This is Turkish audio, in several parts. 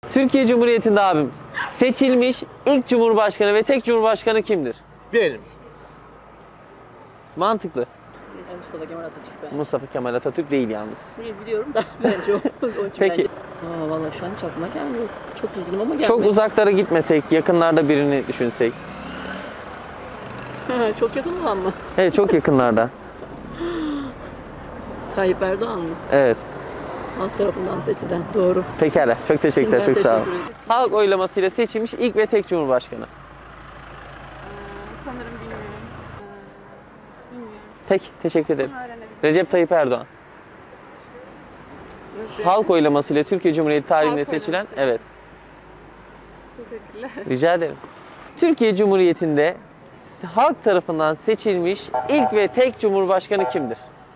Türkiye Cumhuriyeti'nde abim seçilmiş ilk cumhurbaşkanı ve tek cumhurbaşkanı kimdir? Benim. Mantıklı. Mustafa Kemal Atatürk bence. Mustafa Kemal Atatürk değil yalnız. Değil biliyorum da bence o. Peki. Bence. Vallahi şu an hiç aklıma gelmiyor. Çok üzgünüm ama gelmedi. Çok uzaklara gitmesek, yakınlarda birini düşünsek. Çok yakın olan mı? Evet, çok yakınlarda. Tayyip Erdoğan mı? Evet. Halk tarafından seçilen. Doğru. Pekala. Çok teşekkürler. Ben Çok sağ olun. teşekkür ederim. Halk oylamasıyla seçilmiş ilk ve tek cumhurbaşkanı. Sanırım bilmiyorum. Bilmiyorum. Peki. Teşekkür ederim. Bunu öğrenebilirim. Recep Tayyip Erdoğan. Halk oylamasıyla Türkiye Cumhuriyeti tarihinde Halk seçilen, oylaması. evet. Teşekkürler. Rica ederim. Türkiye Cumhuriyeti'nde halk tarafından seçilmiş ilk ve tek cumhurbaşkanı kimdir?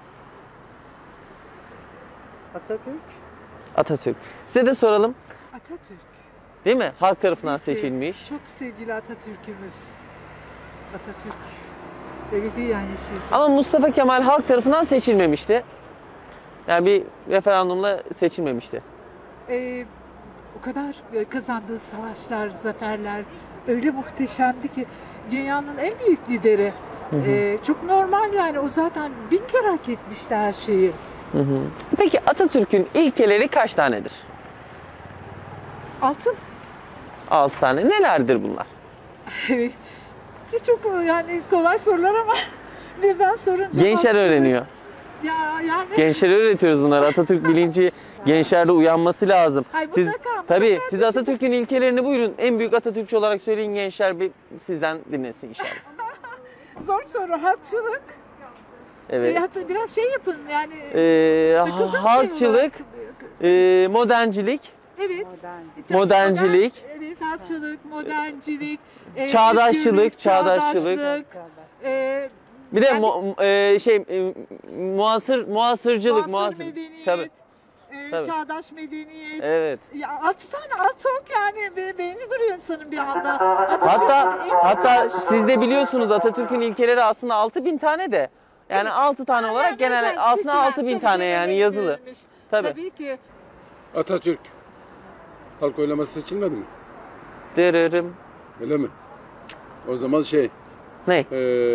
Atatürk. Atatürk. Size de soralım. Atatürk. Değil mi? Halk tarafından Tabii ki. seçilmiş. Çok sevgili Atatürk'ümüz. Atatürk. Ebediyen yaşayacak. Ama Mustafa Kemal halk tarafından seçilmemişti. Yani bir referandumla seçilmemişti. O kadar kazandığı savaşlar, zaferler öyle muhteşemdi ki dünyanın en büyük lideri. Çok normal yani o zaten 1000 kere hak etmişti her şeyi. Hı hı. Peki Atatürk'ün ilkeleri kaç tanedir? Altın. 6 tane. Nelerdir bunlar? Evet. Çok yani kolay sorular ama birden sorunca... Gençler öğreniyor. Ya yani... Gençlere öğretiyoruz bunları. Atatürk bilinci gençlerde uyanması lazım. Hayır, Siz, mutlaka, tabii mutlaka siz Atatürk'ün ilkelerini buyurun. En büyük Atatürkçü olarak söyleyin, gençler bir sizden dinlesin inşallah. Zor soru. Halkçılık. Evet. Biraz şey yapın yani. takıldığım şey Halkçılık, olarak. moderncilik, Evet. Moderncilik. Evet, halkçılık, moderncilik. Çağdaşçılık, özgürlük, çağdaşçılık. Bir de yani- muasırcılık, muasır medeniyet. Tabii. Tabii. Çağdaş medeniyet. Evet. Ya 6 tane alt ok yani beyni duruyor insanın bir anda. Hatta siz de biliyorsunuz Atatürk'ün ilkeleri aslında 6000 tane de. Yani 6 tane olarak genel aslında 6000 tane yani yazılı. Tabii ki. Atatürk. Halk oylaması seçilmedi mi? Dırırım. Öyle mi? O zaman Ne?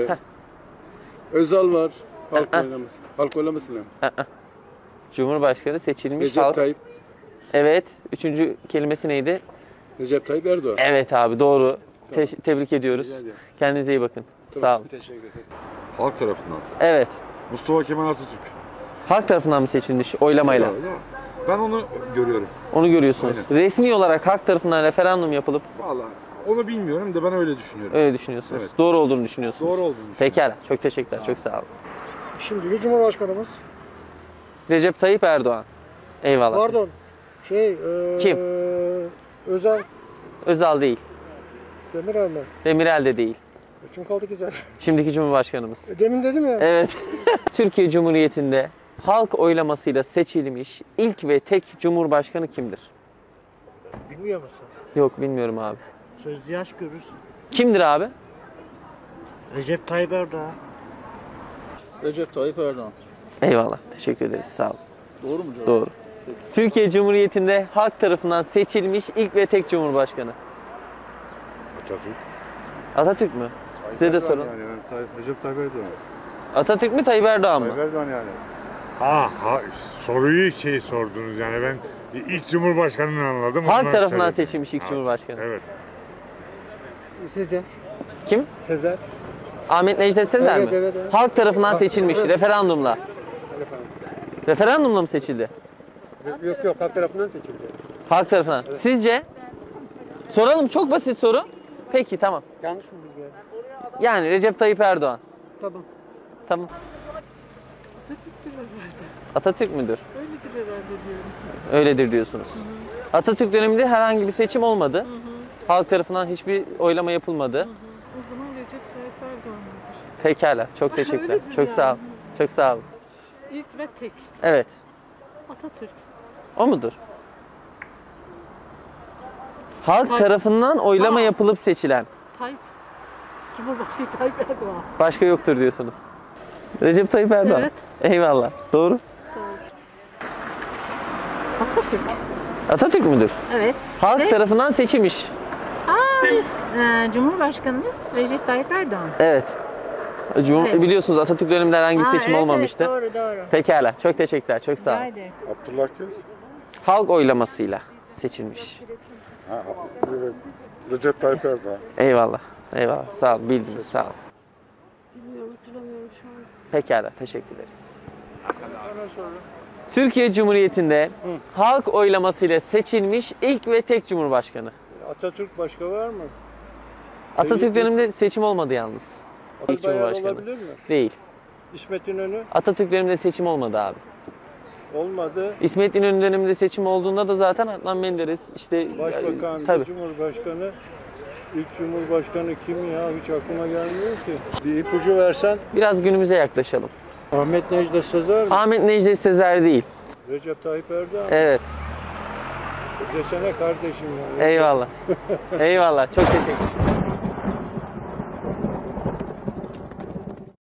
Özal var. Halk oylaması. Halk oylaması ne? Cumhurbaşkanı seçilmiş Recep halk. Tayyip. Evet. Üçüncü kelimesi neydi? Recep Tayyip Erdoğan. Evet abi doğru. Tamam. Tebrik ediyoruz. Rica ederim. Kendinize iyi bakın. Tamam, Sağ olun. teşekkür ederim. Halk tarafından. Evet. Mustafa Kemal Atatürk. Halk tarafından mı seçilmiş oylamayla? Ya, ben onu görüyorum. Onu görüyorsunuz. Aynen. Resmi olarak halk tarafından referandum yapılıp Vallahi onu bilmiyorum da ben öyle düşünüyorum. öyle düşünüyorsunuz. Evet. Doğru olduğunu düşünüyorsunuz. Doğru olduğunu düşünüyorum. Pekala. Çok teşekkürler. Çok sağ olun. Şimdiki Cumhurbaşkanımız. Recep Tayyip Erdoğan. Eyvallah. Pardon. Kim? Özal Özal değil. Demirel mi? Demirel de değil. Kim kaldı ki zaten? Şimdiki Cumhurbaşkanımız. Demin dedim ya. Evet. Türkiye Cumhuriyeti'nde halk oylamasıyla seçilmiş ilk ve tek Cumhurbaşkanı kimdir? Bilmiyor musun? Yok bilmiyorum abi. Sözlü yaş görürsün. Kimdir abi? Recep Tayyip Erdoğan. Recep Tayyip Erdoğan. Eyvallah. Teşekkür ederiz. Sağ olun. Doğru mu cevap? Doğru. Türkiye Cumhuriyeti'nde halk tarafından seçilmiş ilk ve tek Cumhurbaşkanı. Atatürk. Atatürk mü? Size de sorun. Yani, Recep Tayyip Erdoğan. Atatürk mü Tayyip Erdoğan mı? Tayyip Erdoğan yani. Soruyu sordunuz yani ben ilk Cumhurbaşkanı'nı anladım. Halk ondan tarafından söyledim. seçilmiş ilk Cumhurbaşkanı. Evet. Sizce? Kim? Sezer. Ahmet Necdet Sezer Evet, mi? evet, evet. Halk tarafından seçilmiş referandumla. Referandumla mı seçildi? Yok halk tarafından seçildi. Halk tarafından. Sizce? Soralım, çok basit soru. Peki tamam. Yanlış mı bilgi? Yani Recep Tayyip Erdoğan. Tamam. Tamam. Atatürk'tür herhalde. Atatürk müdür? Öyledir herhalde diyorum. Öyledir diyorsunuz. Atatürk döneminde herhangi bir seçim olmadı. Halk tarafından hiçbir oylama yapılmadı. O zaman Recep Tayyip Erdoğan'dır. Pekala. Çok teşekkürler. Öyledir Çok sağ olun. yani. Çok sağ olun. İlk ve tek. Evet. Atatürk. O mudur? Halk tarafından oylama yapılıp seçilen. Tayyip. Cumhurbaşkanı Tayyip Erdoğan. Başka yoktur diyorsunuz. Recep Tayyip Erdoğan. Evet. Eyvallah. Doğru. Atatürk. Atatürk müdür? Evet. Halk Ve- tarafından seçilmiş. Cumhurbaşkanımız Recep Tayyip Erdoğan. Evet. Evet. Biliyorsunuz Atatürk döneminde herhangi bir Aa, seçim evet, olmamıştı. Evet, doğru. Pekala. Çok teşekkürler. Çok sağ Rica olun. ederim. Abdullah Gül. Halk oylamasıyla seçilmiş. Ha, evet. Recep Tayyip Erdoğan. Eyvallah. Eyvallah. Sağ ol. Bildiniz. Sağ ol. Bilmiyorum, hatırlamıyorum şu an. Pekala. Teşekkür ederiz. Türkiye Cumhuriyeti'nde halk oylamasıyla seçilmiş ilk ve tek cumhurbaşkanı. Atatürk başka var mı? Atatürk döneminde seçim olmadı yalnız. İlk Bayar cumhurbaşkanı. olabilir mi? Değil. İsmet İnönü Atatürk döneminde seçim olmadı abi. olmadı. İsmet İnönü döneminde seçim olduğunda da zaten Adnan Menderes işte Başbakan, tabii. Cumhurbaşkanı. İlk Cumhurbaşkanı kim ya? Hiç aklıma gelmiyor ki. Bir ipucu versen. Biraz günümüze yaklaşalım. Ahmet Necdet Sezer mi? Ahmet Necdet Sezer değil. Recep Tayyip Erdoğan. Evet. Desene kardeşim ya. Eyvallah. Eyvallah. Çok teşekkür ederim.